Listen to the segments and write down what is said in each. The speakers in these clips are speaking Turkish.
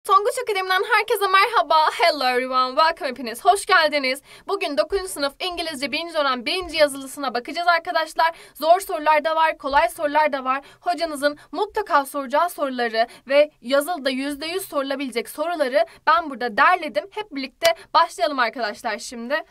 Tonguç Akademi'den herkese merhaba. Hello everyone. Welcome hepiniz. Hoş geldiniz. Bugün 9. sınıf İngilizce 1. dönem 1. yazılısına bakacağız arkadaşlar. Zor sorular da var, kolay sorular da var. Hocanızın mutlaka soracağı soruları ve yazılıda %100 sorulabilecek soruları ben burada derledim. Hep birlikte başlayalım arkadaşlar şimdi.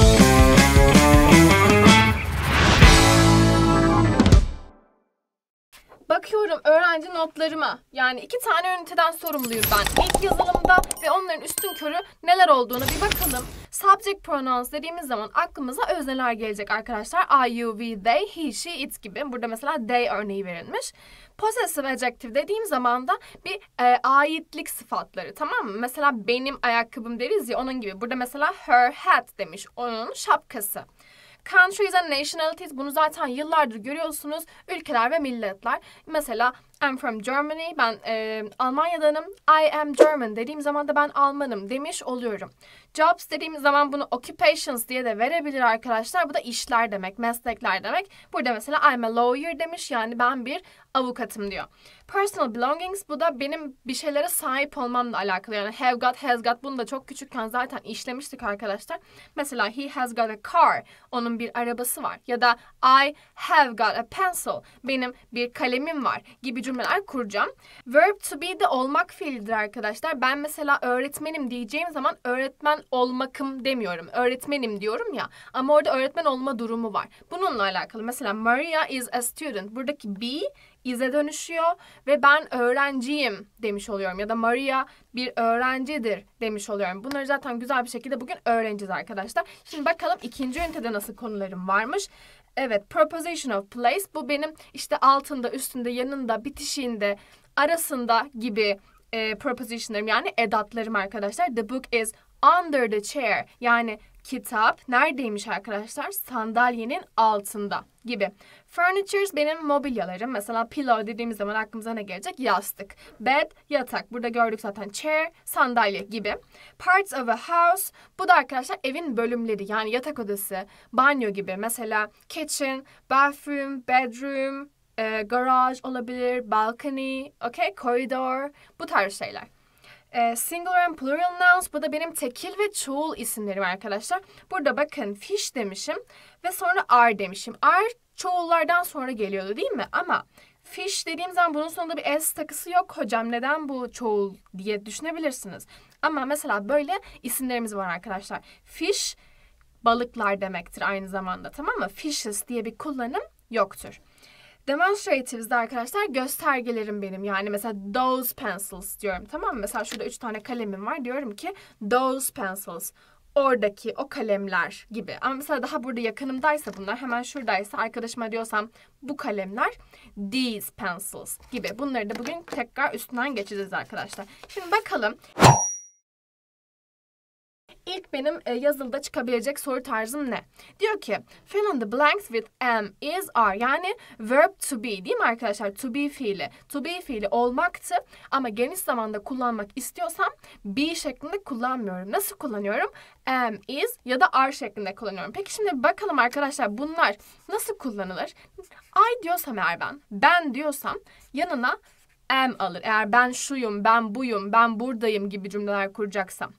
Bakıyorum öğrenci notlarıma. Yani 2 tane üniteden sorumluyum ben. İlk yazılımda ve onların üstünkörü neler olduğunu bir bakalım. Subject pronouns dediğimiz zaman aklımıza özneler gelecek arkadaşlar. I, you, we, they, he, she, it gibi. Burada mesela they örneği verilmiş. Possessive adjective dediğim zaman da bir aitlik sıfatları, tamam mı? Mesela benim ayakkabım deriz ya, onun gibi. Burada mesela her hat demiş. Onun şapkası. Countries and nationalities, bunu zaten yıllardır görüyorsunuz. Ülkeler ve milletler. Mesela I'm from Germany, ben Almanya'danım. I am German dediğim zaman da ben Almanım demiş oluyorum. Jobs dediğimiz zaman bunu occupations diye de verebilir arkadaşlar. Bu da işler demek, meslekler demek. Burada mesela I'm a lawyer demiş, yani ben bir avukatım diyor. Personal belongings, bu da benim bir şeylere sahip olmamla alakalı. Yani have got, has got, bunu da çok küçükken zaten işlemiştik arkadaşlar. Mesela he has got a car, onun bir arabası var. Ya da I have got a pencil, benim bir kalemim var gibi cümleler kuracağım. Verb to be de olmak fiilidir arkadaşlar. Ben mesela öğretmenim diyeceğim zaman öğretmen olmakım demiyorum. Öğretmenim diyorum ya, ama orada öğretmen olma durumu var. Bununla alakalı. Mesela Maria is a student. Buradaki be is'e dönüşüyor ve ben öğrenciyim demiş oluyorum. Ya da Maria bir öğrencidir demiş oluyorum. Bunları zaten güzel bir şekilde bugün öğreneceğiz arkadaşlar. Şimdi bakalım ikinci ünitede nasıl konularım varmış. Evet, preposition of place. Bu benim işte altında, üstünde, yanında, bitişiğinde, arasında gibi prepositionlarım, yani edatlarım arkadaşlar. The book is under the chair. Yani kitap neredeymiş arkadaşlar? Sandalyenin altında gibi. Furnitures benim mobilyalarım. Mesela pillow dediğimiz zaman aklımıza ne gelecek? Yastık. Bed, yatak. Burada gördük zaten chair, sandalye gibi. Parts of a house. Bu da arkadaşlar evin bölümleri. Yani yatak odası, banyo gibi. Mesela kitchen, bathroom, bedroom, garage olabilir, balcony, okay, corridor. Bu tarz şeyler. Singular and plural nouns, bu da benim tekil ve çoğul isimlerim arkadaşlar. Burada bakın fish demişim ve sonra are demişim. Are çoğullardan sonra geliyordu değil mi? Ama fish dediğim zaman bunun sonunda bir s takısı yok. Hocam neden bu çoğul diye düşünebilirsiniz. Ama mesela böyle isimlerimiz var arkadaşlar. Fish balıklar demektir aynı zamanda, tamam mı? Fishes diye bir kullanım yoktur. Demonstratives'de arkadaşlar göstergelerim benim. Yani mesela those pencils diyorum, tamam mı? Mesela şurada 3 tane kalemim var. Diyorum ki those pencils. Oradaki o kalemler gibi. Ama mesela daha burada yakınımdaysa bunlar, hemen şuradaysa arkadaşıma diyorsam bu kalemler these pencils gibi. Bunları da bugün tekrar üstünden geçeceğiz arkadaşlar. Şimdi bakalım. İlk benim yazılıda çıkabilecek soru tarzım ne? Diyor ki fill in the blanks with am, is, are. Yani verb to be değil mi arkadaşlar? To be fiili. To be fiili olmaktı ama geniş zamanda kullanmak istiyorsam be şeklinde kullanmıyorum. Nasıl kullanıyorum? Am, is ya da are şeklinde kullanıyorum. Peki şimdi bakalım arkadaşlar, bunlar nasıl kullanılır? I diyorsam eğer ben diyorsam yanına am alır. Eğer ben şuyum, ben buyum, ben buradayım gibi cümleler kuracaksam.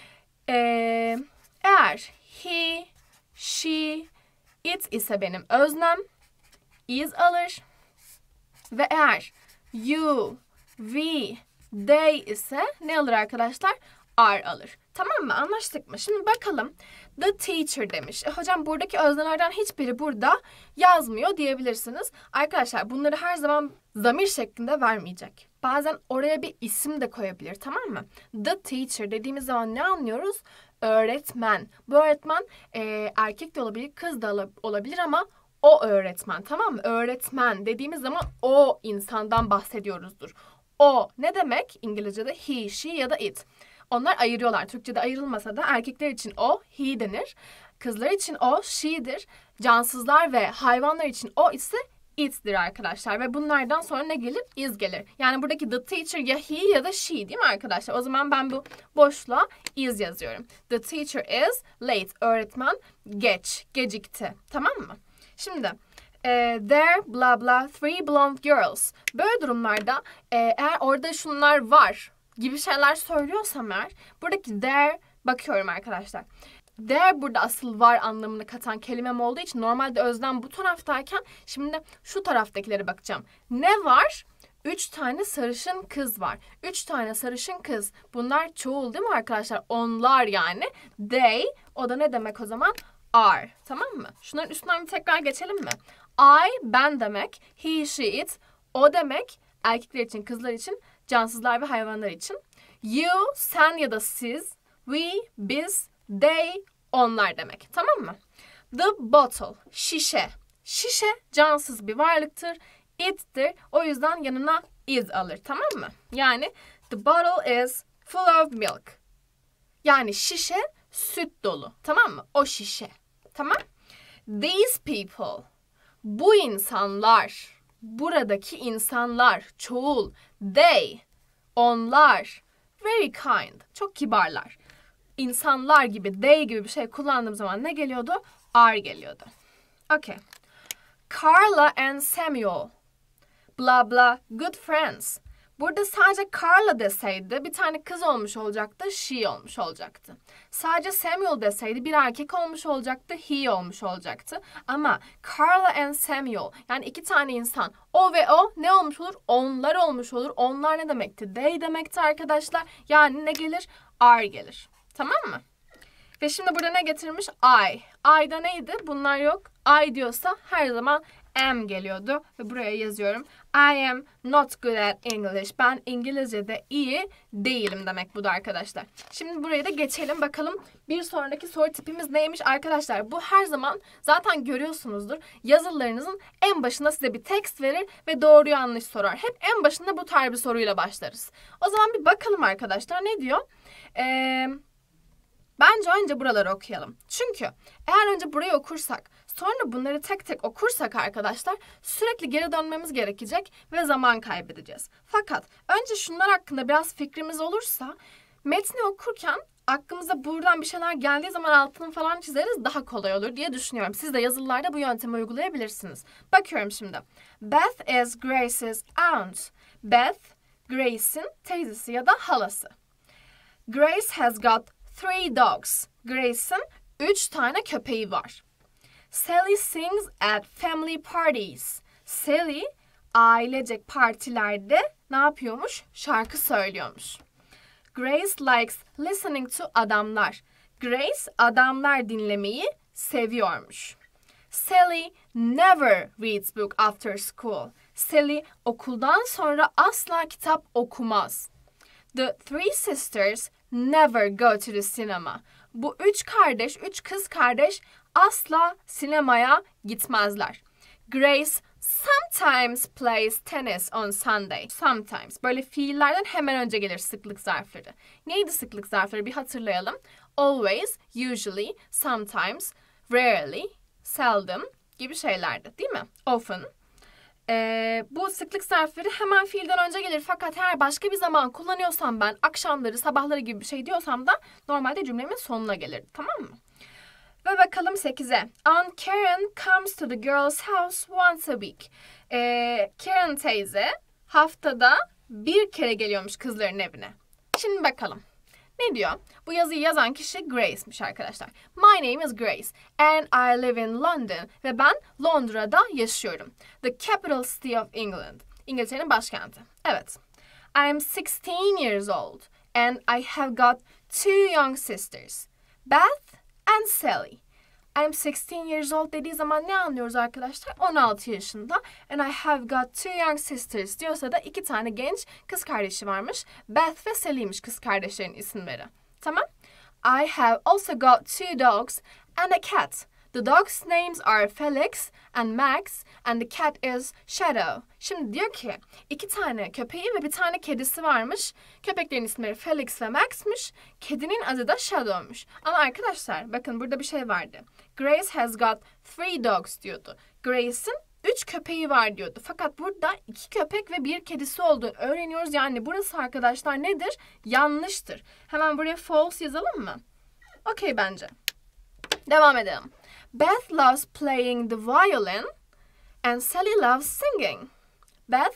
Eğer he, she, it ise benim öznem is alır. Ve eğer you, we, they ise ne alır arkadaşlar? Are alır. Tamam mı? Anlaştık mı? Şimdi bakalım. The teacher demiş. Hocam buradaki öznelerden hiçbiri burada yazmıyor diyebilirsiniz. Arkadaşlar bunları her zaman zamir şeklinde vermeyecek. Bazen oraya bir isim de koyabilir, tamam mı? The teacher dediğimiz zaman ne anlıyoruz? Öğretmen. Bu öğretmen erkek de olabilir, kız da olabilir ama o öğretmen, tamam mı? Öğretmen dediğimiz zaman o insandan bahsediyoruzdur. O ne demek? İngilizce'de he, she ya da it. Onlar ayırıyorlar. Türkçe'de ayrılmasa da erkekler için o he denir. Kızlar için o she'dir. Cansızlar ve hayvanlar için o ise it'tir arkadaşlar. Ve bunlardan sonra ne gelir? Is gelir. Yani buradaki the teacher ya he ya da she değil mi arkadaşlar? O zaman ben bu boşluğa is yazıyorum. The teacher is late. Öğretmen gecikti. Tamam mı? Şimdi there blah blah three blonde girls. Böyle durumlarda eğer orada şunlar var gibi şeyler söylüyorsam eğer buradaki there bakıyorum arkadaşlar. There burada asıl var anlamını katan kelimem olduğu için normalde özlem bu taraftayken şimdi şu taraftakilere bakacağım. Ne var? 3 tane sarışın kız var. 3 tane sarışın kız. Bunlar çoğul değil mi arkadaşlar? Onlar yani. They, o da ne demek o zaman? Are. Tamam mı? Şunların üstünden bir tekrar geçelim mi? I, ben demek. He, she, it, o demek. Erkekler için, kızlar için, cansızlar ve hayvanlar için. You, sen ya da siz. We, biz, they, onlar demek. Tamam mı? The bottle, şişe. Şişe cansız bir varlıktır. It'tir. O yüzden yanına is alır. Tamam mı? Yani the bottle is full of milk. Yani şişe süt dolu. Tamam mı? O şişe. Tamam. These people. Bu insanlar. Buradaki insanlar. Çoğul. They. Onlar. Very kind. Çok kibarlar. İnsanlar gibi, they gibi bir şey kullandığım zaman ne geliyordu? Are geliyordu. Okay. Carla and Samuel. Blah blah. Good friends. Burada sadece Carla deseydi bir tane kız olmuş olacaktı, she olmuş olacaktı. Sadece Samuel deseydi bir erkek olmuş olacaktı, he olmuş olacaktı. Ama Carla and Samuel yani 2 tane insan o ve o ne olmuş olur? Onlar olmuş olur. Onlar ne demekti? They demekti arkadaşlar. Yani ne gelir? Are gelir. Tamam mı? Ve şimdi burada ne getirmiş? I. I'da neydi? Bunlar yok. I diyorsa her zaman am geliyordu. Ve buraya yazıyorum. I am not good at English. Ben İngilizce'de iyi değilim demek bu da arkadaşlar. Şimdi buraya da geçelim bakalım. Bir sonraki soru tipimiz neymiş arkadaşlar? Bu her zaman zaten görüyorsunuzdur. Yazılarınızın en başında size bir text verir ve doğru yanlış sorar. Hep en başında bu tarz bir soruyla başlarız. O zaman bir bakalım arkadaşlar ne diyor? Bence önce buraları okuyalım. Çünkü eğer önce burayı okursak, sonra bunları tek tek okursak arkadaşlar sürekli geri dönmemiz gerekecek ve zaman kaybedeceğiz. Fakat önce şunlar hakkında biraz fikrimiz olursa metni okurken aklımıza buradan bir şeyler geldiği zaman altını falan çizeriz daha kolay olur diye düşünüyorum. Siz de yazılılarda bu yöntemi uygulayabilirsiniz. Bakıyorum şimdi. Beth is Grace's aunt. Beth, Grace'in teyzesi ya da halası. Grace has got 3 dogs. Grace'in 3 tane köpeği var. Sally sings at family parties. Sally ailecek partilerde ne yapıyormuş? Şarkı söylüyormuş. Grace likes listening to adamlar. Grace adamlar dinlemeyi seviyormuş. Sally never reads book after school. Sally okuldan sonra asla kitap okumaz. The three sisters never go to the cinema. Bu 3 kardeş, 3 kız kardeş asla sinemaya gitmezler. Grace sometimes plays tennis on Sunday. Sometimes. Böyle fiillerden hemen önce gelir sıklık zarfları. Neydi sıklık zarfları bir hatırlayalım. Always, usually, sometimes, rarely, seldom gibi şeylerdi değil mi? Often. Bu sıklık zarfları hemen fiilden önce gelir. Fakat eğer başka bir zaman kullanıyorsam ben akşamları, sabahları gibi bir şey diyorsam da normalde cümlemin sonuna gelir. Tamam mı? Ve bakalım 8'e. Aunt Karen comes to the girls' house once a week. Karen teyze haftada bir kere geliyormuş kızların evine. Şimdi bakalım. Ne diyor? Bu yazıyı yazan kişi Grace'miş arkadaşlar. My name is Grace and I live in London. Ve ben Londra'da yaşıyorum. The capital city of England. İngiltere'nin başkenti. Evet. I am 16 years old and I have got 2 young sisters. Beth and Sally. I'm 16 years old dediği zaman ne anlıyoruz arkadaşlar? 16 yaşında. And I have got 2 young sisters diyorsa da 2 tane genç kız kardeşi varmış. Beth ve Sally'miş kız kardeşlerin isimleri. Tamam. I have also got 2 dogs and a cat. The dogs' names are Felix and Max and the cat is Shadow. Şimdi diyor ki 2 tane köpeği ve bir tane kedisi varmış. Köpeklerin isimleri Felix ve Max'miş. Kedinin adı da Shadow'muş. Ama arkadaşlar bakın burada bir şey vardı. Grace has got 3 dogs diyordu. Grace'in 3 köpeği var diyordu. Fakat burada 2 köpek ve 1 kedisi olduğunu öğreniyoruz. Yani burası arkadaşlar nedir? Yanlıştır. Hemen buraya false yazalım mı? Okey bence. Devam edelim. Beth loves playing the violin and Sally loves singing. Beth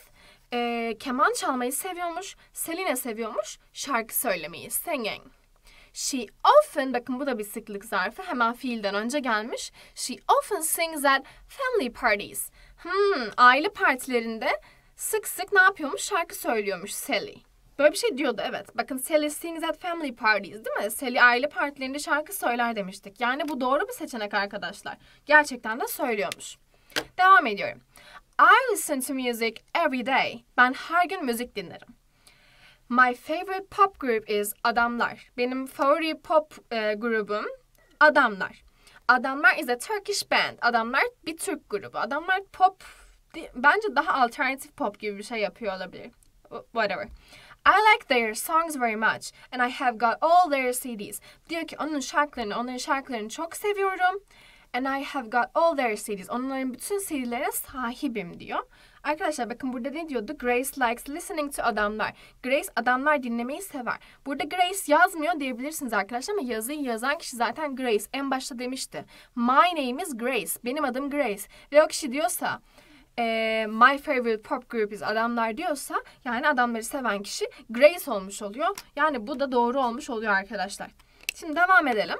Keman çalmayı seviyormuş. Selena seviyormuş. Şarkı söylemeyi. Singing. She often, bakın bu da bir sıklık zarfı. Hemen fiilden önce gelmiş. She often sings at family parties. Aile partilerinde sık sık ne yapıyormuş? Şarkı söylüyormuş Sally. Böyle bir şey diyordu, evet. Bakın Sally sings at family parties, değil mi? Sally aile partilerinde şarkı söyler demiştik. Yani bu doğru bir seçenek arkadaşlar. Gerçekten de söylüyormuş. Devam ediyorum. I listen to music every day. Ben her gün müzik dinlerim. My favorite pop group is Adamlar. Benim favori pop grubum Adamlar. Adamlar is a Turkish band. Adamlar bir Türk grubu. Adamlar pop, bence daha alternatif pop gibi bir şey yapıyor olabilir. Whatever. I like their songs very much and I have got all their CDs. Diyor ki onların şarkılarını çok seviyorum. And I have got all their CDs. Onların bütün CD'lere sahibim diyor. Arkadaşlar bakın burada ne diyordu? Grace likes listening to Adamlar. Grace adamlar dinlemeyi sever. Burada Grace yazmıyor diyebilirsiniz arkadaşlar ama yazıyı yazan kişi zaten Grace. En başta demişti. My name is Grace. Benim adım Grace. Ve o kişi diyorsa my favorite pop group is Adamlar diyorsa yani adamları seven kişi Grace olmuş oluyor. Yani bu da doğru olmuş oluyor arkadaşlar. Şimdi devam edelim.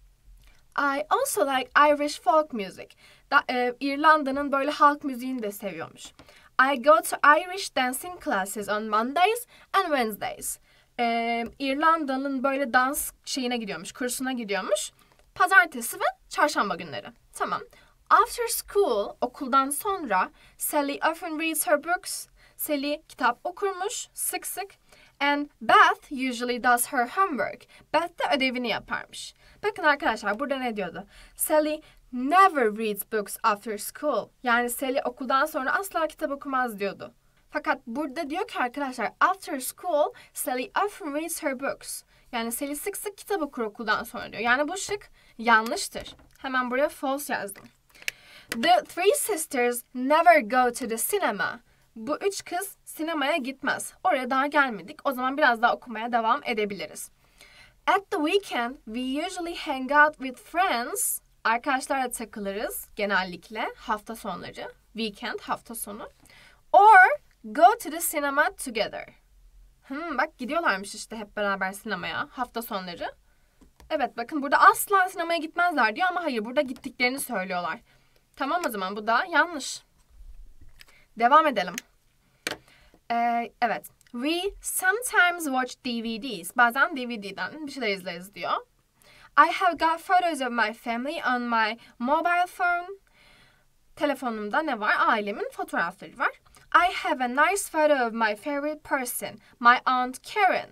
I also like Irish folk music. İrlanda'nın böyle halk müziğini de seviyormuş. I go to Irish dancing classes on Mondays and Wednesdays. İrlanda'nın böyle dans kursuna gidiyormuş. Pazartesi ve çarşamba günleri. Tamam. After school, okuldan sonra Sally often reads her books. Sally kitap okurmuş sık sık. And Beth usually does her homework. Beth de ödevini yaparmış. Bakın arkadaşlar burada ne diyordu? Sally never reads books after school. Yani Sally okuldan sonra asla kitap okumaz diyordu. Fakat burada diyor ki arkadaşlar after school Sally often reads her books. Yani Sally sık sık kitap okur okuldan sonra diyor. Yani bu şık yanlıştır. Hemen buraya false yazdım. The three sisters never go to the cinema. Bu üç kız sinemaya gitmez. Oraya daha gelmedik. O zaman biraz daha okumaya devam edebiliriz. At the weekend, we usually hang out with friends. Arkadaşlarla takılırız genellikle hafta sonları. Weekend, hafta sonu. Or go to the cinema together. Bak gidiyorlarmış işte hep beraber sinemaya hafta sonları. Evet bakın burada asla sinemaya gitmezler diyor ama hayır burada gittiklerini söylüyorlar. Tamam o zaman bu da yanlış. Devam edelim. Evet. We sometimes watch DVDs. Bazen DVD'den bir şeyler izleriz diyor. I have got photos of my family on my mobile phone. Telefonumda ne var? Ailemin fotoğrafları var. I have a nice photo of my favorite person. My aunt Karen.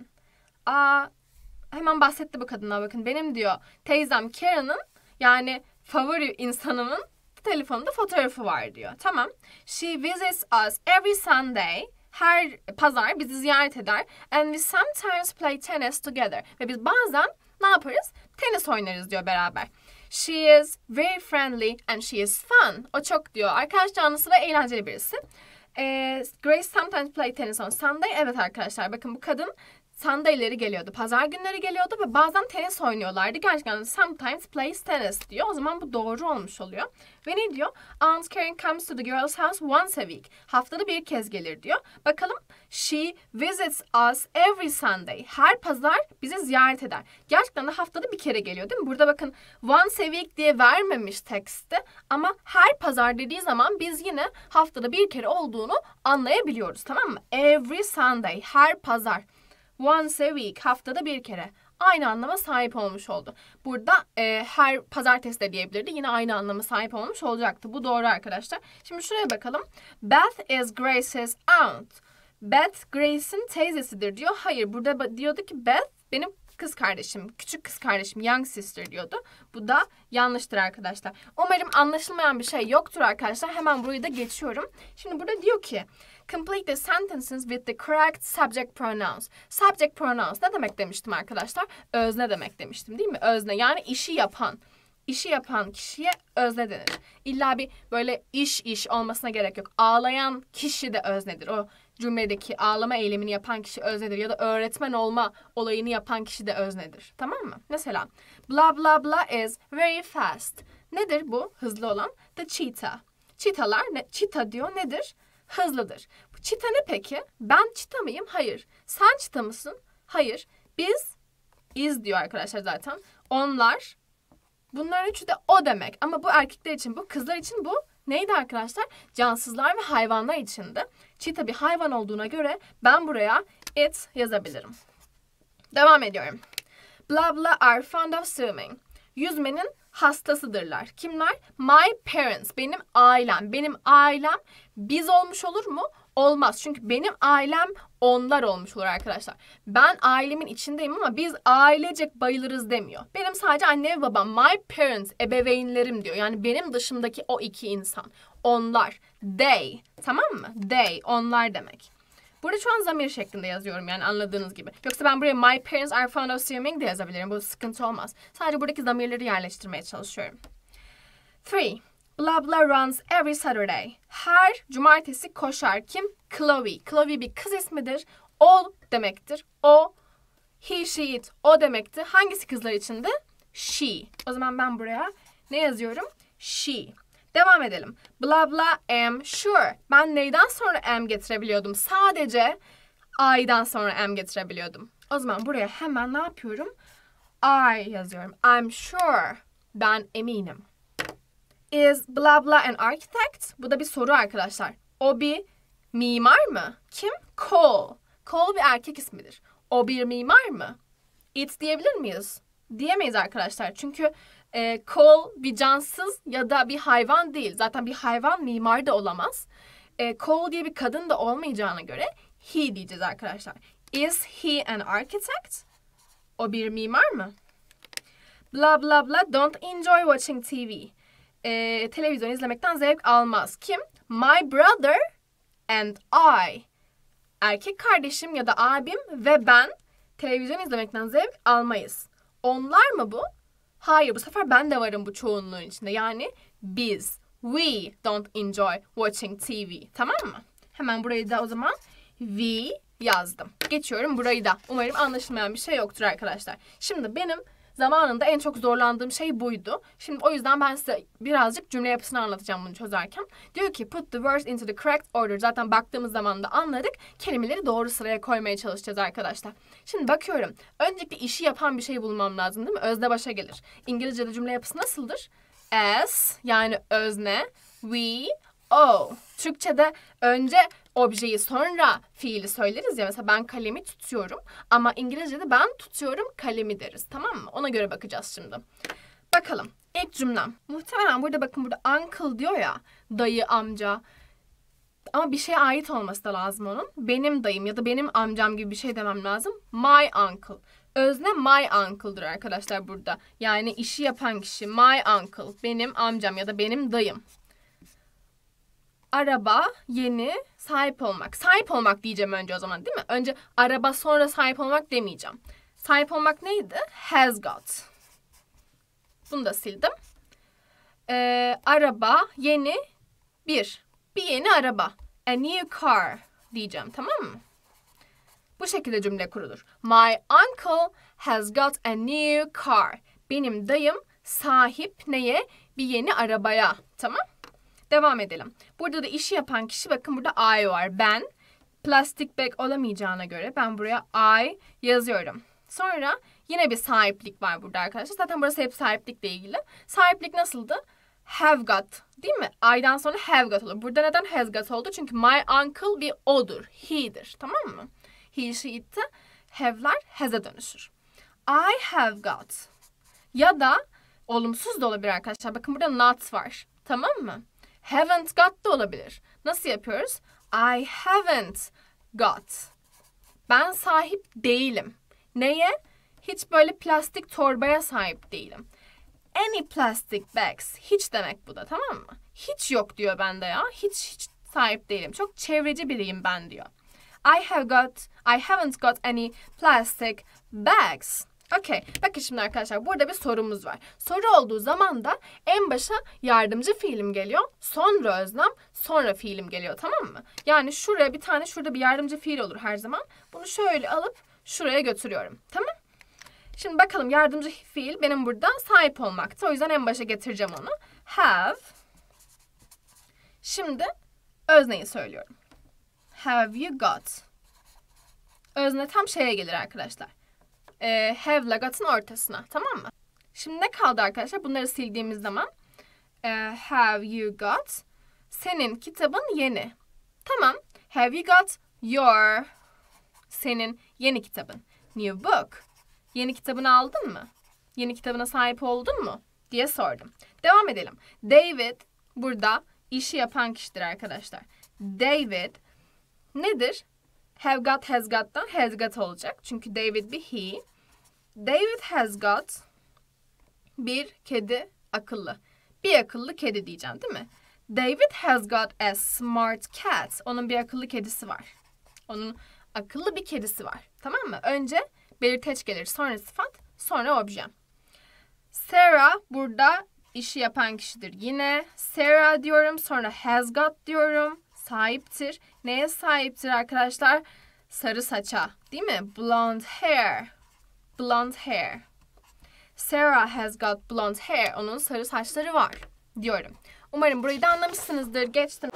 Hemen bahsetti bu kadına bakın. Benim diyor teyzem Karen'ın yani favori insanımın telefonunda fotoğrafı var diyor. Tamam. She visits us every Sunday. Her pazar bizi ziyaret eder. And we sometimes play tennis together. Ve biz bazen ne yaparız? Tenis oynarız diyor beraber. She is very friendly and she is fun. O çok diyor. Arkadaş canlısı ve eğlenceli birisi. Grace sometimes play tennis on Sunday. Evet arkadaşlar bakın bu kadın Sunday'leri geliyordu. Pazar günleri geliyordu ve bazen tenis oynuyorlardı. Gerçekten sometimes plays tennis diyor. O zaman bu doğru olmuş oluyor. Ve ne diyor? Aunt Karen comes to the girls' house once a week. Haftada bir kez gelir diyor. Bakalım. She visits us every Sunday. Her pazar bizi ziyaret eder. Gerçekten de haftada bir kere geliyor değil mi? Burada bakın once a week diye vermemiş tekste. Ama her pazar dediği zaman biz yine haftada bir kere olduğunu anlayabiliyoruz. Tamam mı? Every Sunday. Her pazar. Once a week, haftada bir kere. Aynı anlama sahip olmuş oldu. Burada her pazartesi de diyebilirdi. Yine aynı anlama sahip olmuş olacaktı. Bu doğru arkadaşlar. Şimdi şuraya bakalım. Beth is Grace's aunt. Beth Grace'in teyzesidir diyor. Hayır burada diyordu ki Beth benim kız kardeşim, küçük kız kardeşim, young sister diyordu. Bu da yanlıştır arkadaşlar. Umarım anlaşılmayan bir şey yoktur arkadaşlar. Hemen burayı da geçiyorum. Şimdi burada diyor ki complete the sentences with the correct subject pronouns. Subject pronouns ne demek demiştim arkadaşlar? Özne demek demiştim değil mi? Özne yani işi yapan. İşi yapan kişiye özne denir. İlla bir böyle iş olmasına gerek yok. Ağlayan kişi de öznedir. O cümledeki ağlama eylemini yapan kişi öznedir. Ya da öğretmen olma olayını yapan kişi de öznedir. Tamam mı? Mesela blah blah blah is very fast. Nedir bu hızlı olan? The cheetah. Cheetahlar ne? Cheetah diyor nedir? Hızlıdır. Çita ne peki? Ben çita mıyım? Hayır. Sen çita mısın? Hayır. Biz is diyor arkadaşlar zaten. Onlar. Bunların üçü de o demek. Ama bu erkekler için, bu kızlar için bu neydi arkadaşlar? Cansızlar ve hayvanlar içindi. Çita bir hayvan olduğuna göre ben buraya it yazabilirim. Devam ediyorum. Blah blah are fond of swimming. Yüzmenin hastasıdırlar. Kimler? My parents. Benim ailem. Benim ailem biz olmuş olur mu? Olmaz. Çünkü benim ailem onlar olmuş olur arkadaşlar. Ben ailemin içindeyim ama biz ailecek bayılırız demiyor. Benim sadece anne ve babam. My parents. Ebeveynlerim diyor. Yani benim dışımdaki o iki insan. Onlar. They. Tamam mı? They. Onlar demek. Burada şu an zamir şeklinde yazıyorum yani anladığınız gibi. Yoksa ben buraya my parents are fond of swimming de yazabilirim. Bu sıkıntı olmaz. Sadece buradaki zamirleri yerleştirmeye çalışıyorum. 3. Blah blah runs every Saturday. Her cumartesi koşar. Kim? Chloe. Chloe bir kız ismidir. O demektir. O. He, she, it. O demekti. Hangisi kızlar içinde? She. O zaman ben buraya ne yazıyorum? She. Devam edelim. Blah blah am sure. Ben neyden sonra am getirebiliyordum? Sadece I'dan sonra am getirebiliyordum. O zaman buraya hemen ne yapıyorum? I yazıyorum. I'm sure. Ben eminim. Is blah blah an architect? Bu da bir soru arkadaşlar. O bir mimar mı? Kim? Cole. Cole bir erkek ismidir. O bir mimar mı? It diyebilir miyiz? Diyemeyiz arkadaşlar. Çünkü Cole bir cansız ya da bir hayvan değil. Zaten bir hayvan mimar da olamaz. Cole diye bir kadın da olmayacağına göre he diyeceğiz arkadaşlar. Is he an architect? O bir mimar mı? Blah blah blah don't enjoy watching TV. Televizyon izlemekten zevk almaz. Kim? My brother and I. Erkek kardeşim ya da abim ve ben televizyon izlemekten zevk almayız. Onlar mı bu? Hayır, bu sefer ben de varım bu çoğunluğun içinde. Yani biz. We don't enjoy watching TV. Tamam mı? Hemen burayı da o zaman we yazdım. Geçiyorum burayı da. Umarım anlaşılmayan bir şey yoktur arkadaşlar. Şimdi benim zamanında en çok zorlandığım şey buydu. Şimdi o yüzden ben size birazcık cümle yapısını anlatacağım bunu çözerken. Diyor ki put the words into the correct order. Zaten baktığımız zaman da anladık. Kelimeleri doğru sıraya koymaya çalışacağız arkadaşlar. Şimdi bakıyorum. Öncelikle işi yapan bir şey bulmam lazım değil mi? Özne başa gelir. İngilizce'de cümle yapısı nasıldır? As yani özne, we, o. Türkçe'de önce objeyi sonra fiili söyleriz ya. Mesela ben kalemi tutuyorum. Ama İngilizce'de ben tutuyorum kalemi deriz. Tamam mı? Ona göre bakacağız şimdi. Bakalım. İlk cümlem. Muhtemelen burada bakın burada uncle diyor ya. Dayı, amca. Ama bir şeye ait olması da lazım onun. Benim dayım ya da benim amcam gibi bir şey demem lazım. My uncle. Özne my uncle'dır arkadaşlar burada. Yani işi yapan kişi my uncle. Benim amcam ya da benim dayım. Araba, yeni, sahip olmak. Sahip olmak diyeceğim önce o zaman değil mi? Önce araba sonra sahip olmak demeyeceğim. Sahip olmak neydi? Has got. Bunu da sildim. Araba, yeni, bir yeni araba. A new car diyeceğim, tamam mı? Bu şekilde cümle kurulur. My uncle has got a new car. Benim dayım sahip neye? Bir yeni arabaya. Tamam? Devam edelim. Burada da işi yapan kişi bakın burada I var. Ben. Plastic bag olamayacağına göre ben buraya I yazıyorum. Sonra yine bir sahiplik var burada arkadaşlar. Zaten burası hep sahiplikle ilgili. Sahiplik nasıldı? Have got değil mi? I'dan sonra have got olur. Burada neden has got oldu? Çünkü my uncle bir odur. He'dir. Tamam mı? He, she, it'te have'lar has'e dönüşür. I have got. Ya da olumsuz da olabilir arkadaşlar. Bakın burada not var. Tamam mı? Haven't got da olabilir. Nasıl yapıyoruz? I haven't got. Ben sahip değilim. Neye? Hiç böyle plastik torbaya sahip değilim. Any plastic bags. Hiç demek bu da, tamam mı? Hiç yok diyor bende ya. Hiç sahip değilim. Çok çevreci biriyim ben diyor. I haven't got any plastic bags. Okay. Bakın şimdi arkadaşlar burada bir sorumuz var. Soru olduğu zaman da en başa yardımcı fiilim geliyor. Sonra özlem, sonra fiilim geliyor, tamam mı? Yani şuraya bir tane şurada bir yardımcı fiil olur her zaman. Bunu şöyle alıp şuraya götürüyorum. Tamam? Şimdi bakalım yardımcı fiil benim burada sahip olmakta. O yüzden en başa getireceğim onu. Have. Şimdi özneyi söylüyorum. Have you got? Özne tam şeye gelir arkadaşlar. Have ile got'ın ortasına. Tamam mı? Şimdi ne kaldı arkadaşlar? Bunları sildiğimiz zaman have you got? Senin kitabın yeni. Tamam. Have you got your? Senin yeni kitabın. New book. Yeni kitabını aldın mı? Yeni kitabına sahip oldun mu? Diye sordum. Devam edelim. David burada işi yapan kişidir arkadaşlar. David nedir? Have got, has got'tan has got olacak. Çünkü David bir he. David has got bir kedi akıllı. Bir akıllı kedi diyeceğim değil mi? David has got a smart cat. Onun bir akıllı kedisi var. Onun akıllı bir kedisi var. Tamam mı? Önce belirteç gelir. Sonra sıfat. Sonra obje. Sarah burada işi yapan kişidir. Yine Sarah diyorum. Sonra has got diyorum. Sahiptir. Neye sahiptir arkadaşlar? Sarı saça. Değil mi? Blonde hair. Blonde hair. Sarah has got blonde hair. Onun sarı saçları var diyorum. Umarım burayı da anlamışsınızdır. Geçtim.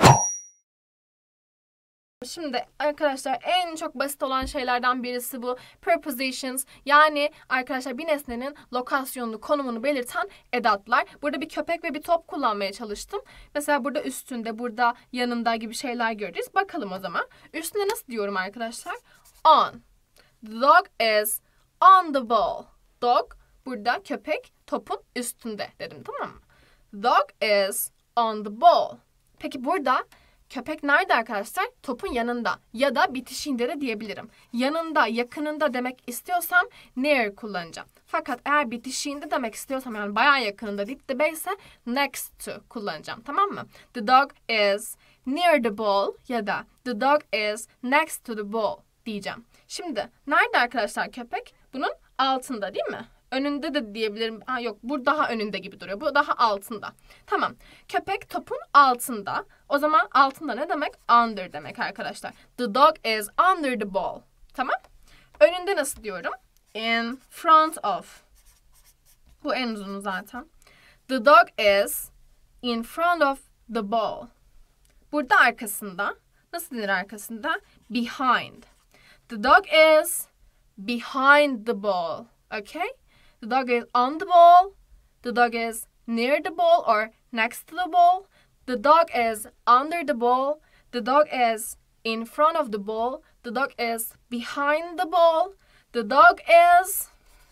Şimdi arkadaşlar en çok basit olan şeylerden birisi bu prepositions. Yani arkadaşlar bir nesnenin lokasyonunu, konumunu belirten edatlar. Burada bir köpek ve bir top kullanmaya çalıştım. Mesela burada üstünde, burada yanında gibi şeyler göreceğiz. Bakalım o zaman. Üstünde nasıl diyorum arkadaşlar? On. The dog is on the ball. Dog burada köpek topun üstünde dedim, tamam mı? The dog is on the ball. Peki burada köpek nerede arkadaşlar? Topun yanında ya da bitişiğinde de diyebilirim. Yanında, yakınında demek istiyorsam near kullanacağım. Fakat eğer bitişiğinde demek istiyorsam yani bayağı yakınında, dip dibe ise next to kullanacağım, tamam mı? The dog is near the ball ya da the dog is next to the ball diyeceğim. Şimdi nerede arkadaşlar köpek? Bunun altında değil mi? Önünde de diyebilirim. Yok, bu daha önünde gibi duruyor. Bu daha altında. Tamam. Köpek topun altında. O zaman altında ne demek? Under demek arkadaşlar. The dog is under the ball. Tamam. Önünde nasıl diyorum? In front of. Bu en uzunu zaten. The dog is in front of the ball. Burada arkasında. Nasıl denir arkasında? Behind. The dog is behind the ball. Okay? The dog is on the ball. The dog is near the ball or next to the ball. The dog is under the ball. The dog is in front of the ball. The dog is behind the ball. The dog is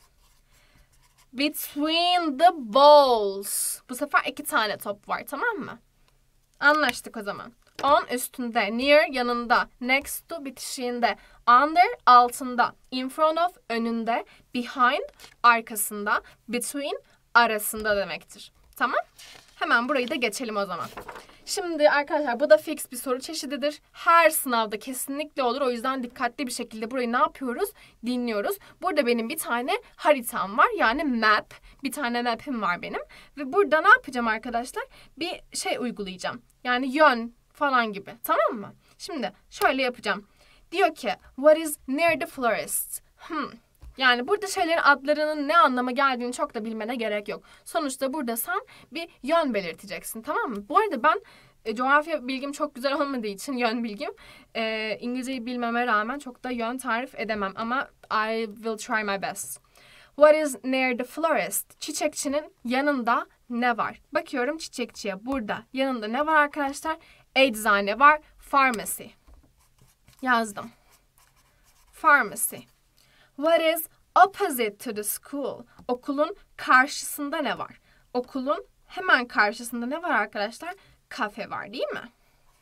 between the balls. Bu sefer 2 tane top var, tamam mı? Anlaştık o zaman. On üstünde, near yanında, next to bitişiğinde, under altında, in front of önünde, behind arkasında, between arasında demektir. Tamam? Hemen burayı da geçelim o zaman. Şimdi arkadaşlar bu da fix bir soru çeşididir. Her sınavda kesinlikle olur. O yüzden dikkatli bir şekilde burayı ne yapıyoruz? Dinliyoruz. Burada benim bir tane haritam var. Yani map. Bir tane map'im var benim. Ve burada ne yapacağım arkadaşlar? Bir şey uygulayacağım. Yani yön falan gibi. Tamam mı? Şimdi şöyle yapacağım. Diyor ki what is near the florist? Yani burada şeylerin adlarının ne anlama geldiğini çok da bilmene gerek yok. Sonuçta burada sen bir yön belirteceksin, tamam mı? Bu arada ben coğrafya bilgim çok güzel olmadığı için yön bilgim İngilizceyi bilmeme rağmen çok da yön tarif edemem ama I will try my best. What is near the florist? Çiçekçinin yanında ne var? Bakıyorum çiçekçiye, burada yanında ne var arkadaşlar? Eczane var, pharmacy. Yazdım. Pharmacy. What is opposite to the school? Okulun karşısında ne var? Okulun hemen karşısında ne var arkadaşlar? Kafe var değil mi?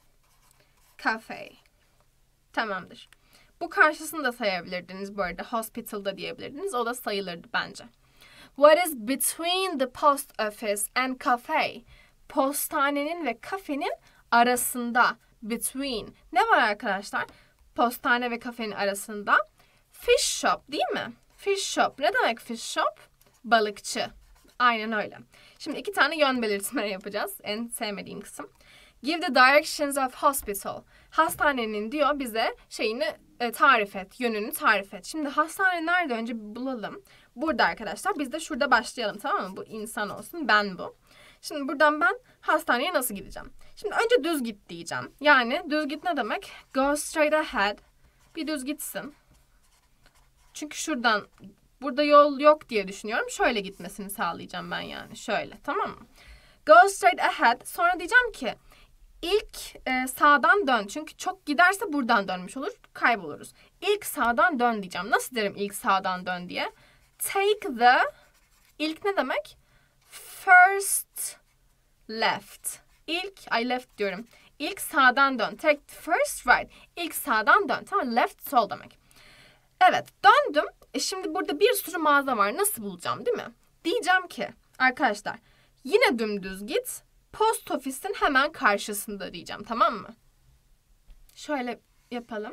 Cafe. Tamamdır. Bu karşısını da sayabilirdiniz bu arada. Hospital'da diyebilirdiniz. O da sayılırdı bence. What is between the post office and cafe? Postanenin ve kafenin arasında. Between. Ne var arkadaşlar? Postane ve kafenin arasında. Fish shop değil mi? Fish shop. Ne demek fish shop? Balıkçı. Aynen öyle. Şimdi 2 tane yön belirtmeleri yapacağız. En sevmediğim kısım. Give the directions of hospital. Hastanenin diyor bize şeyini tarif et. Yönünü tarif et. Şimdi hastane nerede? Önce bulalım. Burada arkadaşlar. Biz de şurada başlayalım, tamam mı? Bu insan olsun. Ben bu. Şimdi buradan ben hastaneye nasıl gideceğim? Şimdi önce düz git diyeceğim. Yani düz git ne demek? Go straight ahead. Bir düz gitsin. Çünkü şuradan, burada yol yok diye düşünüyorum. Şöyle gitmesini sağlayacağım ben yani. Şöyle, tamam mı? Go straight ahead. Sonra diyeceğim ki ilk sağdan dön. Çünkü çok giderse buradan dönmüş olur. Kayboluruz. İlk sağdan dön diyeceğim. Nasıl derim ilk sağdan dön diye? Take the... İlk ne demek? First left. Left diyorum. İlk sağdan dön. Take the first right. İlk sağdan dön. Tamam, left sol demek. Evet, döndüm. Şimdi burada bir sürü mağaza var. Nasıl bulacağım, değil mi? Diyeceğim ki arkadaşlar yine dümdüz git. Post ofisin hemen karşısında diyeceğim, tamam mı? Şöyle yapalım.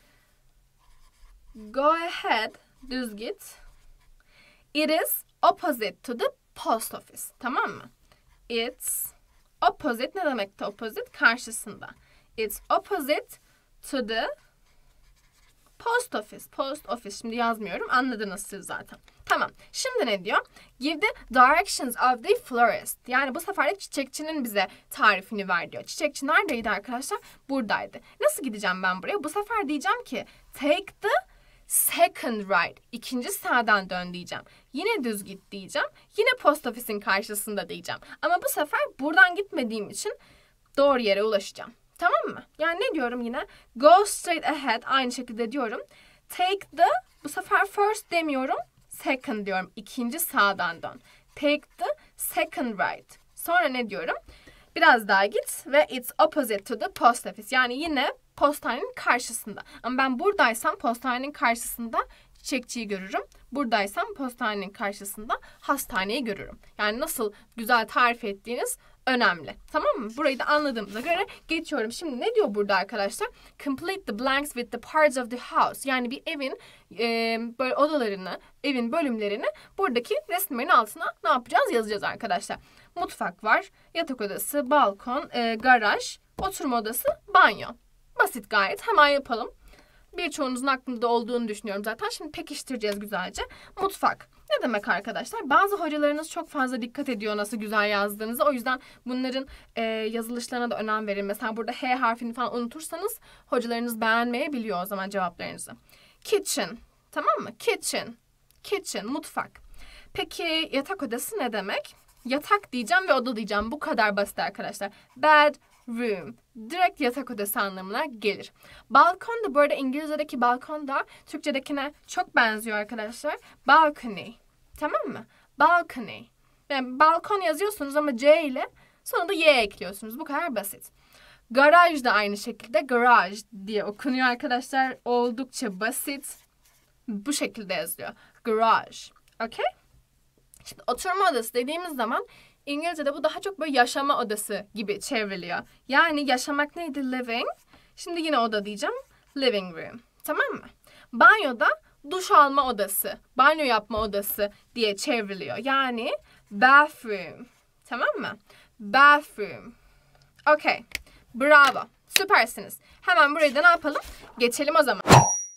Go ahead, düz git. It is opposite to the post office, tamam mı? It's opposite ne demekti opposite? Karşısında. It's opposite to the post office. Post office. Şimdi yazmıyorum. Anladınız siz zaten. Tamam. Şimdi ne diyor? Give the directions of the florist. Yani bu sefer de çiçekçinin bize tarifini ver diyor. Çiçekçi neredeydi arkadaşlar? Buradaydı. Nasıl gideceğim ben buraya? Bu sefer diyeceğim ki take the second right. İkinci sağdan dön diyeceğim. Yine düz git diyeceğim. Yine post ofisin karşısında diyeceğim. Ama bu sefer buradan gitmediğim için doğru yere ulaşacağım. Tamam mı? Yani ne diyorum yine? Go straight ahead. Aynı şekilde diyorum. Take the, bu sefer first demiyorum. Second diyorum. İkinci sağdan dön. Take the second right. Sonra ne diyorum? Biraz daha git ve it's opposite to the post office. Yani yine postanenin karşısında. Ama ben buradaysam postanenin karşısında çiçekçiyi görürüm. Buradaysam postanenin karşısında hastaneyi görürüm. Yani nasıl güzel tarif ettiğiniz önemli. Tamam mı? Burayı da anladığımıza göre geçiyorum. Şimdi ne diyor burada arkadaşlar? Complete the blanks with the parts of the house. Yani bir evin böyle odalarını, evin bölümlerini buradaki resimlerin altına ne yapacağız? Yazacağız arkadaşlar. Mutfak var, yatak odası, balkon, garaj, oturma odası, banyo. Basit gayet. Hemen yapalım. Birçoğunuzun aklında olduğunu düşünüyorum zaten. Şimdi pekiştireceğiz güzelce. Mutfak. Ne demek arkadaşlar? Bazı hocalarınız çok fazla dikkat ediyor nasıl güzel yazdığınızı. O yüzden bunların yazılışlarına da önem verin. Mesela burada H harfini falan unutursanız hocalarınız beğenmeyebiliyor o zaman cevaplarınızı. Kitchen. Tamam mı? Kitchen. Kitchen. Mutfak. Peki yatak odası ne demek? Yatak diyeceğim ve oda diyeceğim. Bu kadar basit arkadaşlar. Bedroom. Direkt yatak odası anlamına gelir. Balkon da bu arada İngilizce'deki balkon da Türkçedekine çok benziyor arkadaşlar. Balcony. Tamam mı? Balcony. Yani balkon yazıyorsunuz ama C ile sonra da Y ekliyorsunuz. Bu kadar basit. Garaj da aynı şekilde garage diye okunuyor arkadaşlar. Oldukça basit. Bu şekilde yazılıyor. Garage. Okay? Şimdi oturma odası dediğimiz zaman İngilizce'de bu daha çok böyle yaşama odası gibi çevriliyor. Yani yaşamak neydi? Living. Şimdi yine oda diyeceğim. Living room. Tamam mı? Banyoda duş alma odası, banyo yapma odası diye çevriliyor. Yani bathroom. Tamam mı? Bathroom. Okay. Bravo. Süpersiniz. Hemen burayı da ne yapalım? Geçelim o zaman.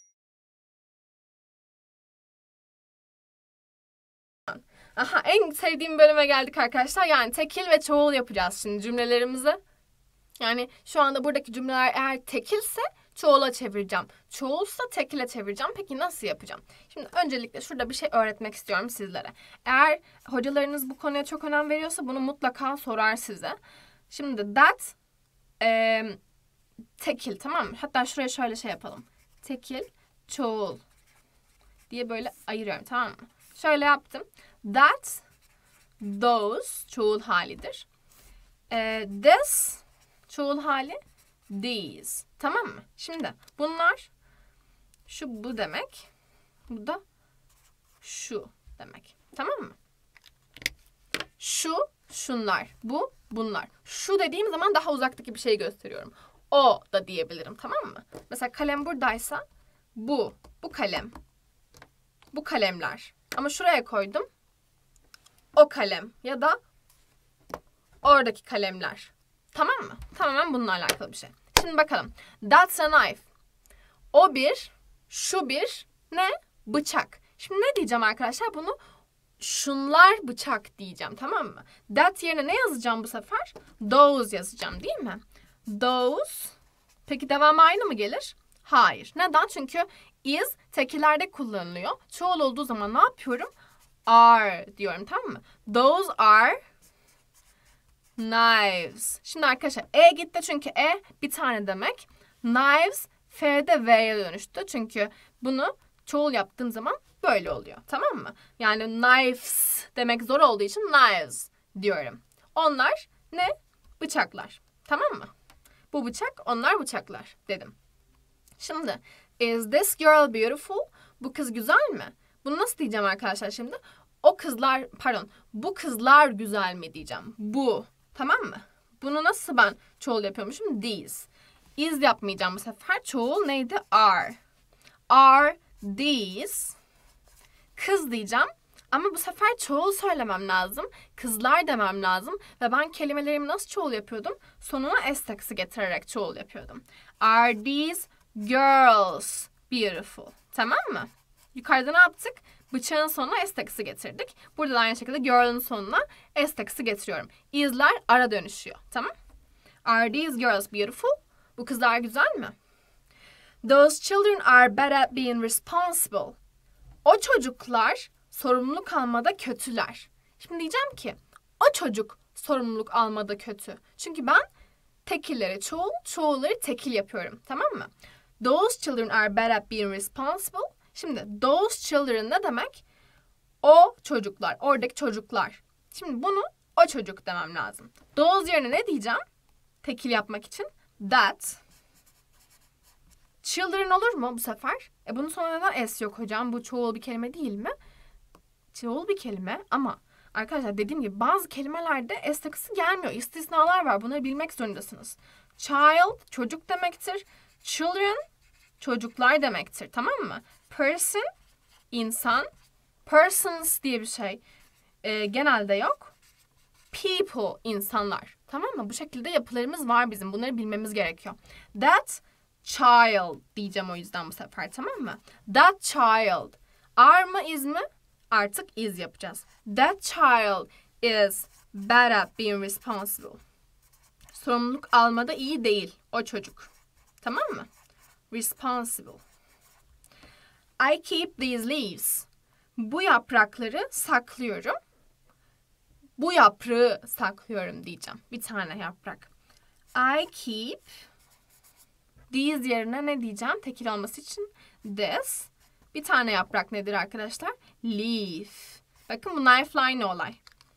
Aha, en sevdiğim bölüme geldik arkadaşlar. Yani tekil ve çoğul yapacağız şimdi cümlelerimizi. Yani şu anda buradaki cümleler eğer tekilse çoğula çevireceğim. Çoğulsa tekile çevireceğim. Peki nasıl yapacağım? Şimdi öncelikle şurada bir şey öğretmek istiyorum sizlere. Eğer hocalarınız bu konuya çok önem veriyorsa bunu mutlaka sorar size. Şimdi that tekil, tamam mı? Hatta şuraya şöyle şey yapalım. Tekil, çoğul diye böyle ayırıyorum, tamam mı? Şöyle yaptım. That, those çoğul halidir. This çoğul hali, these. Tamam mı? Şimdi bunlar şu bu demek. Bu da şu demek. Tamam mı? Şu, şunlar. Bu, bunlar. Şu dediğim zaman daha uzaktaki bir şey gösteriyorum. O da diyebilirim. Tamam mı? Mesela kalem buradaysa bu kalem. Bu kalemler. Ama şuraya koydum. O kalem ya da oradaki kalemler. Tamam mı? Tamamen bununla alakalı bir şey. Şimdi bakalım. That's a knife. O bir, şu bir, ne? Bıçak. Şimdi ne diyeceğim arkadaşlar? Bunu şunlar bıçak diyeceğim, tamam mı? That yerine ne yazacağım bu sefer? Those yazacağım değil mi? Those. Peki devamı aynı mı gelir? Hayır. Neden? Çünkü is tekillerde kullanılıyor. Çoğul olduğu zaman ne yapıyorum? Are diyorum, tamam mı? Those are knives. Şimdi arkadaşlar gitti çünkü bir tane demek. Knives F'de V'ye dönüştü. Çünkü bunu çoğul yaptığım zaman böyle oluyor. Tamam mı? Yani knives demek zor olduğu için knives diyorum. Onlar ne? Bıçaklar. Tamam mı? Bu bıçak, onlar bıçaklar dedim. Şimdi is this girl beautiful? Bu kız güzel mi? Bunu nasıl diyeceğim arkadaşlar şimdi? Bu kızlar güzel mi diyeceğim. Bu. Tamam mı? Bunu nasıl ben çoğul yapıyormuşum? These. Is yapmayacağım bu sefer. Çoğul neydi? Are. Are these? Kız diyeceğim. Ama bu sefer çoğul söylemem lazım. Kızlar demem lazım. Ve ben kelimelerimi nasıl çoğul yapıyordum? Sonuna s takısı getirerek çoğul yapıyordum. Are these girls beautiful? Tamam mı? Yukarıda ne yaptık? Bıçağın sonuna s takısı getirdik. Burada da aynı şekilde girl'ın sonuna s takısı getiriyorum. Is'ler ara dönüşüyor. Tamam? Are these girls beautiful? Bu kızlar güzel mi? Those children are bad at being responsible. O çocuklar sorumluluk almada kötüler. Şimdi diyeceğim ki o çocuk sorumluluk almada kötü. Çünkü ben tekilleri çoğulları tekil yapıyorum. Tamam mı? Those children are bad at being responsible. Şimdi those children ne demek? O çocuklar, oradaki çocuklar. Şimdi bunu o çocuk demem lazım. Those yerine ne diyeceğim? Tekil yapmak için that. Children olur mu bu sefer? Bunun sonuna neden s yok hocam? Bu çoğul bir kelime değil mi? Çoğul bir kelime ama arkadaşlar dediğim gibi bazı kelimelerde s takısı gelmiyor. İstisnalar var. Bunları bilmek zorundasınız. Child çocuk demektir. Children çocuklar demektir. Tamam mı? Person insan. Persons diye bir şey genelde yok. People insanlar. Tamam mı? Bu şekilde yapılarımız var bizim. Bunları bilmemiz gerekiyor. That child diyeceğim o yüzden bu sefer, tamam mı? That child. Are mı is mi? Artık is yapacağız. That child is bad at being responsible. Sorumluluk almada iyi değil o çocuk. Tamam mı? Responsible. I keep these leaves. Bu yaprakları saklıyorum. Bu yaprağı saklıyorum diyeceğim. Bir tane yaprak. I keep these yerine ne diyeceğim? Tekil olması için this. Bir tane yaprak nedir arkadaşlar? Leaf. Bakın bu knife'la aynı olay.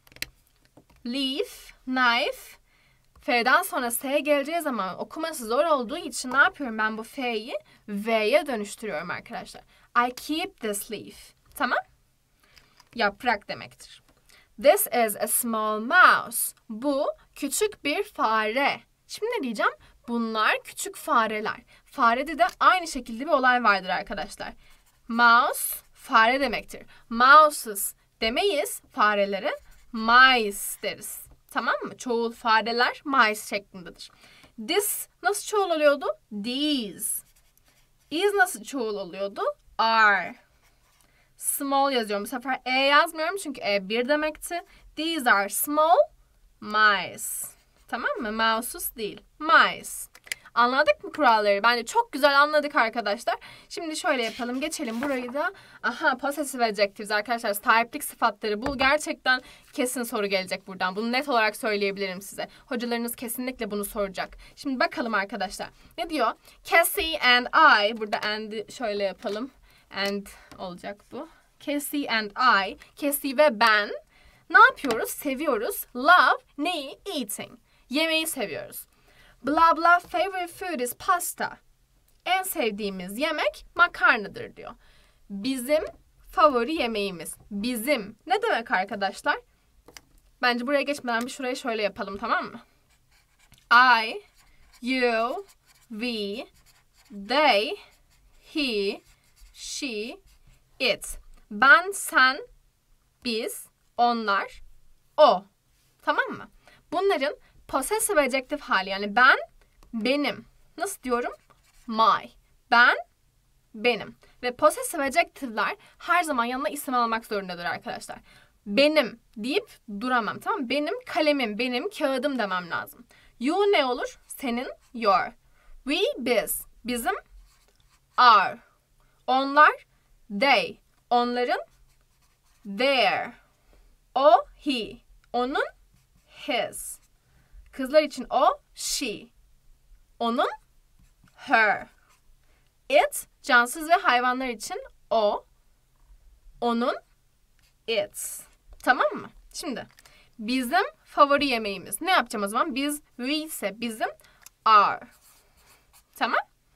Leaf, knife. F'den sonra S geleceği zaman okuması zor olduğu için ne yapıyorum? Ben bu F'yi V'ye dönüştürüyorum arkadaşlar. I keep this leaf. Tamam? Yaprak demektir. This is a small mouse. Bu küçük bir fare. Şimdi ne diyeceğim? Bunlar küçük fareler. Farede de aynı şekilde bir olay vardır arkadaşlar. Mouse fare demektir. Mouses demeyiz farelere. Mice deriz. Tamam mı? Çoğul fareler mice şeklindedir. This nasıl çoğul oluyordu? These. Is nasıl çoğul oluyordu? Are. Small yazıyorum. Bu sefer yazmıyorum çünkü bir demekti. These are small mice. Tamam mı? Mouses değil. Mice. Anladık mı kuralları? Bence çok güzel anladık arkadaşlar. Şimdi şöyle yapalım. Geçelim burayı da. Possessive adjectives arkadaşlar. Sahiplik sıfatları. Bu gerçekten kesin soru gelecek buradan. Bunu net olarak söyleyebilirim size. Hocalarınız kesinlikle bunu soracak. Şimdi bakalım arkadaşlar. Ne diyor? Cassie and I. Burada and'i şöyle yapalım. And olacak bu. Cassie and I. Cassie ve ben. Ne yapıyoruz? Seviyoruz. Love. Neyi? Eating. Yemeği seviyoruz. Blah blah favorite food is pasta. En sevdiğimiz yemek makarnadır diyor. Bizim favori yemeğimiz. Bizim. Ne demek arkadaşlar? Bence buraya geçmeden bir şuraya şöyle yapalım, tamam mı? I, you, we, they, he, she, it. Ben, sen, biz, onlar, o. Tamam mı? Bunların possessive adjective hali, yani ben, benim. Nasıl diyorum? My. Ben, benim. Ve possessive adjective'ler her zaman yanına isim almak zorundadır arkadaşlar. benim deyip duramam. Tamam mı? Benim kalemim, benim kağıdım demem lazım. You ne olur? Senin, your. We, biz. Bizim, our. Onlar, they. Onların, their. O, he. Onun, his. Kızlar için o, she. Onun, her. It, cansız ve hayvanlar için o. Onun, its. Tamam mı? Şimdi bizim favori yemeğimiz. Ne yapacağım o zaman? Biz, we ise bizim, are. Tamam.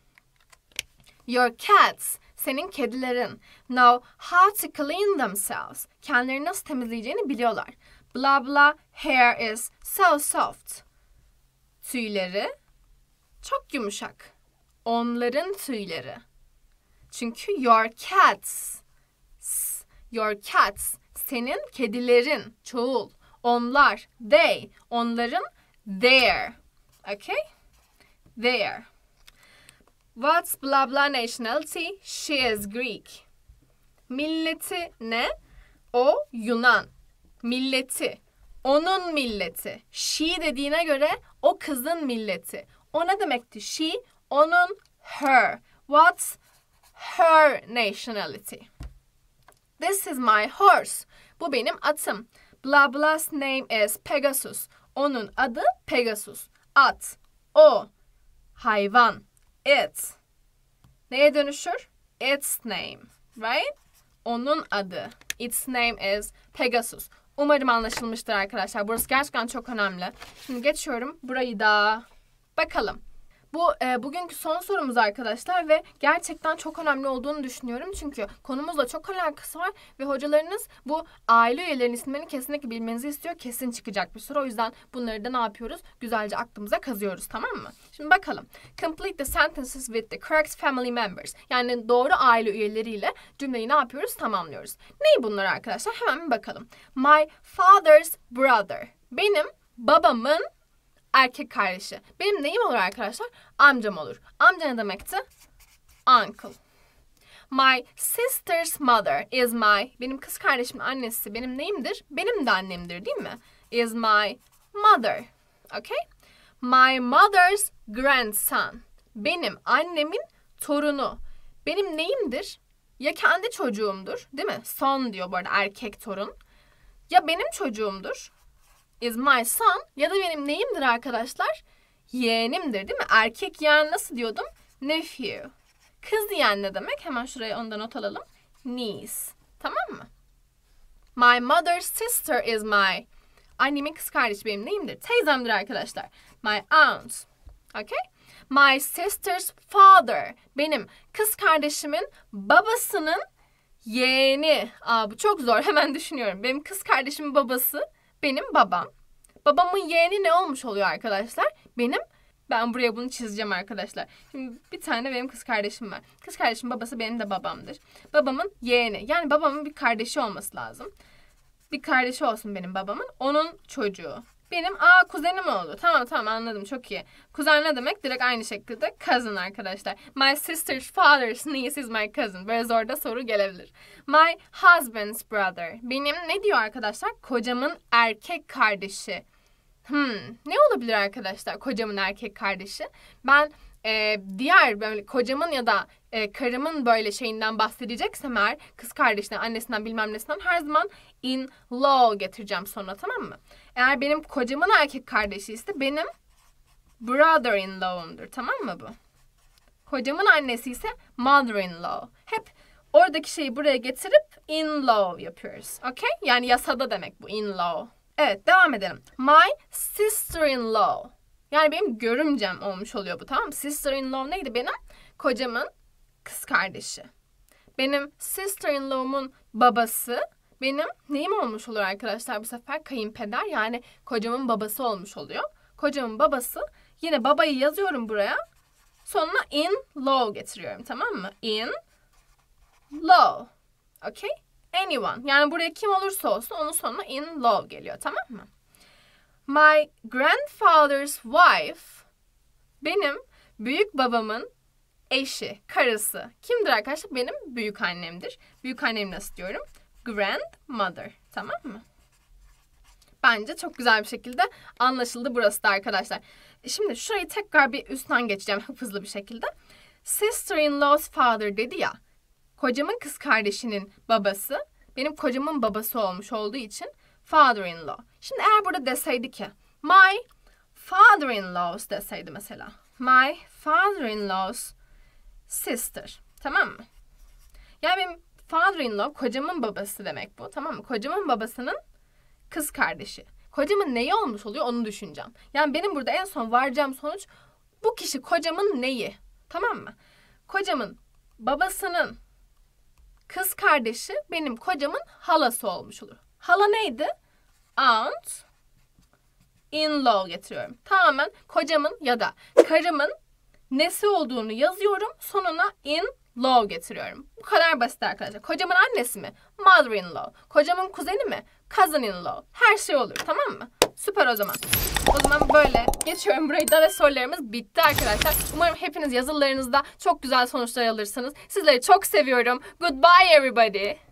Your cats, senin kedilerin, know how to clean themselves. Kendilerini nasıl temizleyeceğini biliyorlar. Blah blah hair is so soft. Tüyleri çok yumuşak. Onların tüyleri. Çünkü your cats. Your cats. Senin kedilerin. Çoğul. Onlar. They. Onların. Their. Okay? Their. What's blah blah nationality? She is Greek. Milleti ne? O Yunan. Milleti. Onun milleti. She dediğine göre o kızın milleti. O ne demekti? She, onun, her. What's her nationality? This is my horse. Bu benim atım. Blah blah's name is Pegasus. Onun adı Pegasus. At. O. Hayvan. It. Neye dönüşür? Its name. Right? Onun adı. Its name is Pegasus. Umarım anlaşılmıştır arkadaşlar. Burası gerçekten çok önemli. Şimdi geçiyorum burayı da. Bakalım. Bu bugünkü son sorumuz arkadaşlar ve gerçekten çok önemli olduğunu düşünüyorum. Çünkü konumuzla çok alakası var ve hocalarınız bu aile üyelerinin isimlerini kesinlikle bilmenizi istiyor. Kesin çıkacak bir soru. O yüzden bunları da ne yapıyoruz? Güzelce aklımıza kazıyoruz, tamam mı? Şimdi bakalım. Complete the sentences with the correct family members. Yani doğru aile üyeleriyle cümleyi ne yapıyoruz? Tamamlıyoruz. Ney bunlar arkadaşlar? Hemen bir bakalım. My father's brother. Benim babamın erkek kardeşi. Benim neyim olur arkadaşlar? Amcam olur. Amca ne demekti? Uncle. My sister's mother is my... Benim kız kardeşimin annesi benim neyimdir? Benim de annemdir değil mi? Is my mother. Okay? My mother's grandson. Benim annemin torunu. Benim neyimdir? Ya kendi çocuğumdur, değil mi? Son diyor bu arada, erkek torun. Ya benim çocuğumdur. Is my son. Ya da benim neyimdir arkadaşlar? Yeğenimdir değil mi? Erkek yeğen nasıl diyordum? Nephew. Kız yeğen ne demek? Hemen şuraya ondan not alalım. Niece. Tamam mı? My mother's sister is my... Annemin kız kardeşi benim neyimdir? Teyzemdir arkadaşlar. My aunt. Okay? My sister's father. Benim kız kardeşimin babasının yeğeni. Bu çok zor. Hemen düşünüyorum. Benim kız kardeşimin babası benim babam. Babamın yeğeni ne olmuş oluyor arkadaşlar? Ben buraya bunu çizeceğim arkadaşlar. Şimdi bir tane benim kız kardeşim var. Kız kardeşim babası benim de babamdır. Babamın yeğeni. Yani babamın bir kardeşi olması lazım. Bir kardeşi olsun benim babamın. Onun çocuğu. Benim kuzenim oldu. Tamam anladım, çok iyi. Kuzen ne demek? Direkt aynı şekilde cousin arkadaşlar. My sister's father's niece is my cousin. Böyle zor da soru gelebilir. My husband's brother. Benim ne diyor arkadaşlar? Kocamın erkek kardeşi. Ne olabilir arkadaşlar kocamın erkek kardeşi? Ben diğer böyle kocamın ya da karımın böyle şeyinden bahsedeceksem eğer, kız kardeşinden, annesinden, bilmem nesinden, her zaman in law getireceğim sonra, tamam mı? Eğer benim kocamın erkek kardeşi ise benim brother-in-law'umdur, tamam mı bu? Kocamın annesi ise mother-in-law. Hep oradaki şeyi buraya getirip in-law yapıyoruz. Okay? Yani yasada demek bu in-law. Evet, devam edelim. My sister-in-law. Yani benim görümcem olmuş oluyor bu, tamam mı? Sister-in-law neydi benim? Kocamın kız kardeşi. Benim sister-in-law'umun babası benim neyim olmuş oluyor arkadaşlar bu sefer? Kayınpeder, yani kocamın babası olmuş oluyor. Kocamın babası, yine babayı yazıyorum buraya. Sonuna in-law getiriyorum, tamam mı? In-law. Okay? Anyone. Yani buraya kim olursa olsun onun sonuna in-law geliyor, tamam mı? My grandfather's wife. Benim büyük babamın eşi, karısı. Kimdir arkadaşlar? Benim büyük annemdir. Büyük annem nasıl diyorum? grandmother. Tamam mı? Bence çok güzel bir şekilde anlaşıldı burası da arkadaşlar. Şimdi şurayı tekrar bir üstten geçeceğim hızlı bir şekilde. Sister-in-law's father dedi ya. Kocamın kız kardeşinin babası benim kocamın babası olmuş olduğu için father-in-law. Şimdi eğer burada deseydi ki my father-in-law's deseydi mesela. My father-in-law's sister. Tamam mı? Yani benim father-in-law kocamın babası demek bu. Tamam mı? Kocamın babasının kız kardeşi. Kocamın neyi olmuş oluyor onu düşüneceğim. Yani benim burada en son varacağım sonuç bu kişi kocamın neyi? Tamam mı? Kocamın babasının kız kardeşi benim kocamın halası olmuş olur. Hala neydi? Aunt in-law getiriyorum. Tamamen kocamın ya da karımın nesi olduğunu yazıyorum. Sonuna in-law getiriyorum. Bu kadar basit arkadaşlar. Kocamın annesi mi? Mother-in-law. Kocamın kuzeni mi? Cousin-in-law. Her şey olur. Tamam mı? Süper o zaman. O zaman böyle geçiyorum burayı da ve sorularımız bitti arkadaşlar. Umarım hepiniz yazılarınızda çok güzel sonuçlar alırsınız. Sizleri çok seviyorum. Goodbye everybody.